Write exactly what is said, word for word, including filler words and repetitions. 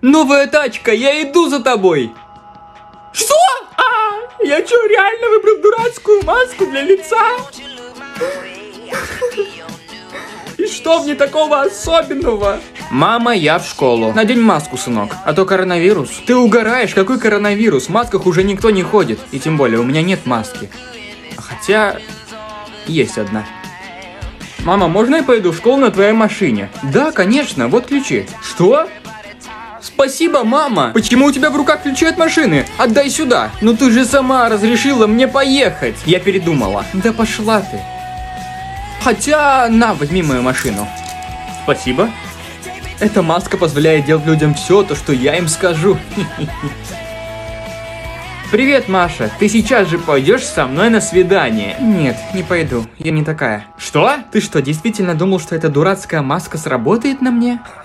Новая тачка, я иду за тобой. Что? А, я что, реально выбрал дурацкую маску для лица? И что в ней такого особенного? Мама, я в школу. Надень маску, сынок, а то коронавирус. Ты угораешь, какой коронавирус? В масках уже никто не ходит. И тем более, у меня нет маски. Хотя, есть одна. Мама, можно я пойду в школу на твоей машине? Да, конечно, вот ключи. Что? Спасибо, мама. Почему у тебя в руках ключи от машины? Отдай сюда. Ну ты же сама разрешила мне поехать. Я передумала. Да пошла ты. Хотя, на, возьми мою машину. Спасибо. Эта маска позволяет делать людям все то, что я им скажу. Привет, Маша. Ты сейчас же пойдешь со мной на свидание? Нет, не пойду. Я не такая. Что? Ты что, действительно думал, что эта дурацкая маска сработает на мне?